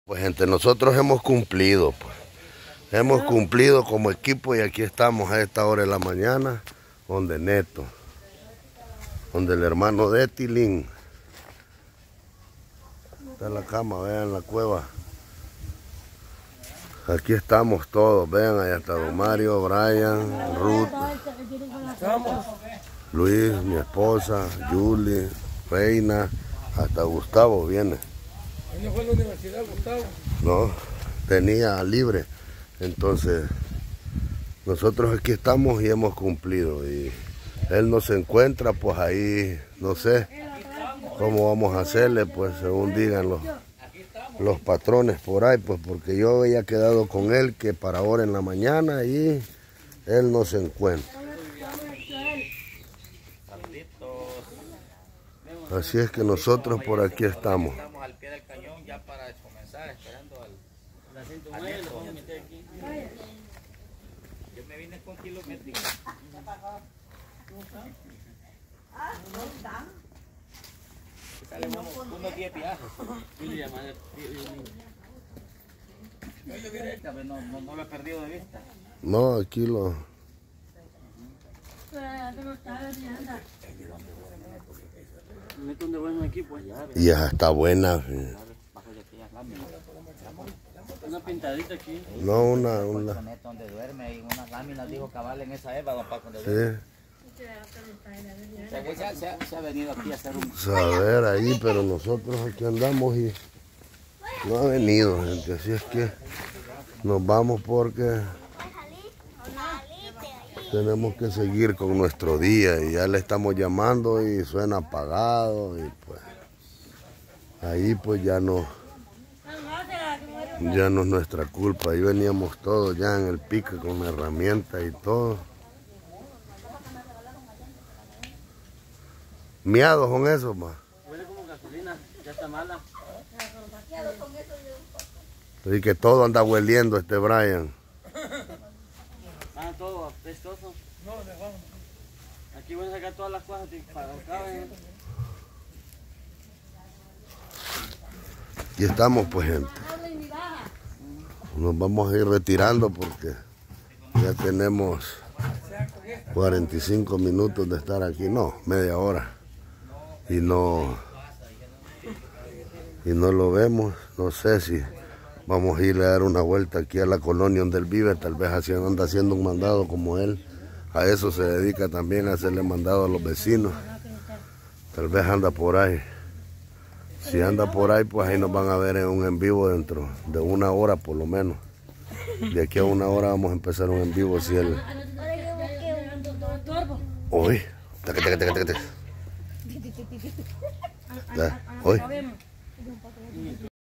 Pues gente, nosotros hemos cumplido, pues. Hemos cumplido como equipo y aquí estamos a esta hora de la mañana, donde Neto, donde el hermano de Tilín. Está en la cama, vean la cueva. Aquí estamos todos, vean, allá está Don Mario, Brian, Ruth, Luis, mi esposa, Julie, Reina, hasta Gustavo viene. ¿No fue a la universidad, Gustavo? No, tenía libre. Entonces, nosotros aquí estamos y hemos cumplido. Y él no se encuentra, pues ahí, no sé cómo vamos a hacerle, pues según digan los patrones por ahí, pues porque yo había quedado con él que para ahora en la mañana y él no se encuentra. Así es que nosotros por aquí estamos. Estamos al pie del cañón ya para comenzar, esperando al Yo me vine con kilométricos. Sale unos 10 viajes. No lo he perdido de vista. No, aquí lo... Y ya está buena. Una pintadita aquí. No, una... Donde duerme y unas láminas, dijo cabal en esa Eva, don Paco. Sí. Se ha venido aquí a hacer un... Saber ahí, pero nosotros aquí andamos y no ha venido, gente. Así es que nos vamos porque tenemos que seguir con nuestro día y ya le estamos llamando y suena apagado y pues ahí pues ya no es nuestra culpa. Ahí veníamos todos ya en el pique con la herramienta y todo. Miados con eso, ma. Huele como gasolina, ya está mala. Y que todo anda hueliendo este Brian. Ah, todo apestoso. No, dejamos. Aquí voy a sacar todas las cosas para acá. Y estamos pues, gente. Nos vamos a ir retirando porque ya tenemos 45 minutos de estar aquí. No, media hora. Y no lo vemos. No sé si vamos a ir a dar una vuelta aquí a la colonia donde él vive. Tal vez anda haciendo un mandado como él. A eso se dedica también, a hacerle mandado a los vecinos. Tal vez anda por ahí. Si anda por ahí, pues ahí nos van a ver en un en vivo dentro de una hora por lo menos. De aquí a una hora vamos a empezar un en vivo si él... Uy, Uy.